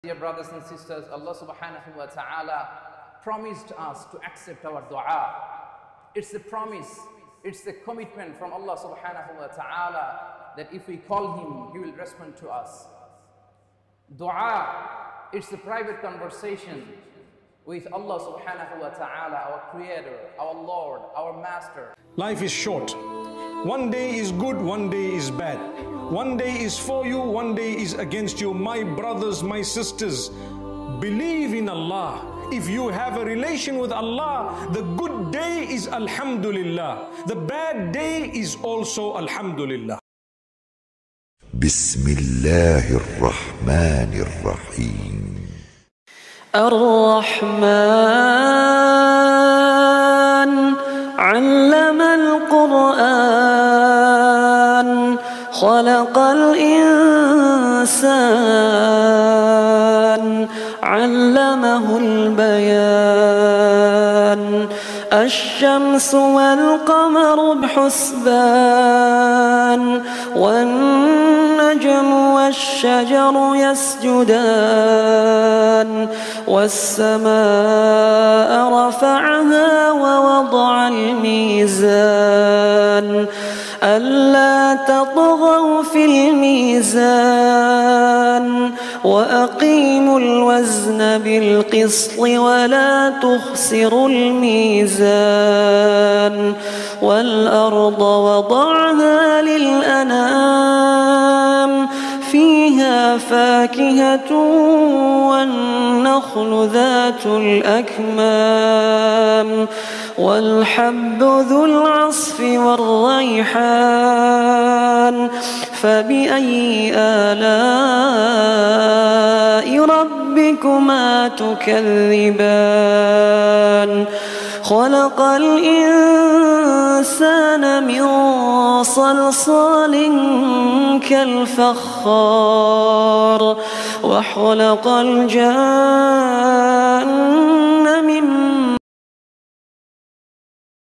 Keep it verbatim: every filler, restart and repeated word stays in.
Dear brothers and sisters, Allah subhanahu wa ta'ala promised us to accept our dua. It's a promise, it's a commitment from Allah subhanahu wa ta'ala that if we call Him, He will respond to us. Dua, it's a private conversation with Allah subhanahu wa ta'ala, our Creator, our Lord, our Master. Life is short. One day is good, one day is bad. One day is for you, one day is against you. My brothers, my sisters, believe in Allah. If you have a relation with Allah, the good day is Alhamdulillah. The bad day is also Alhamdulillah. Bismillahirrahmanirrahim. Ar-Rahman, allama al-Quran, khalaqa al-insan, allamahu al-bayan. الشمس والقمر بحسبان والنجم والشجر يسجدان والسماء رفعها ووضع الميزان ألا تطغوا في الميزان وأقيموا الوزن بالقسط ولا تخسروا الميزان والأرض وضعها للأنام فيها فاكهة والنخل ذات الأكمام والحب ذو العصف والريحان فبأي آلاء ربكما تكذبان خلق الإنسان من صلصال كالفخار وخلق الجان